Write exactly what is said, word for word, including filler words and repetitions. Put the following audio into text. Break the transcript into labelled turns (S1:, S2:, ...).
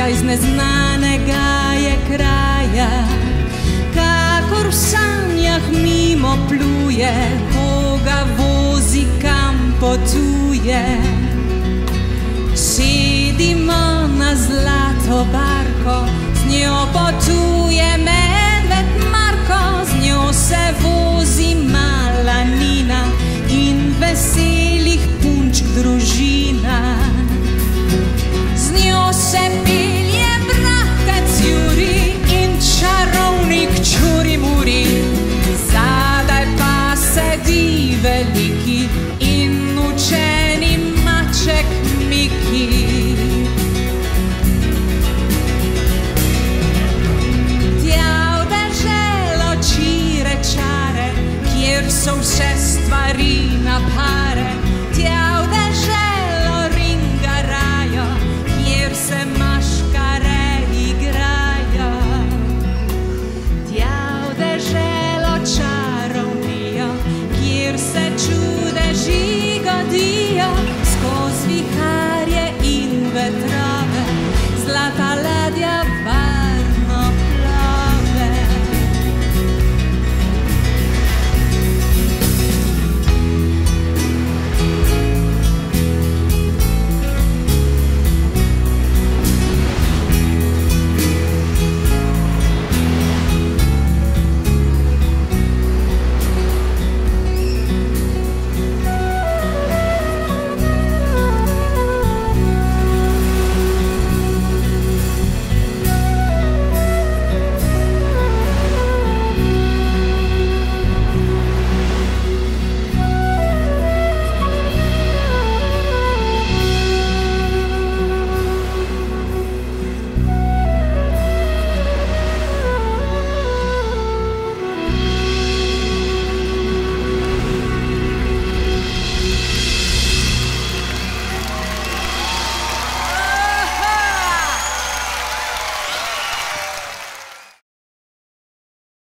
S1: Devica iz neznanega je kraja, kakor v sanjah mimo pluje, koga vozi, kam potuje. Sedimo na zlato barko, z njo potuje medved Marko, z njo se vozi mala Nina in veselih punčk družina. Z njo se pelje bratec Juri in čarovnik Čuri Muri, zadaj pa sedi veliki in učeni maček Miki. Tja v deželo čire čare, kjer so vse stvari na pare, tja v deželo ringarajo, kjer se maškare igrajo. Tja v deželo čarovnijo, kjer se čudeži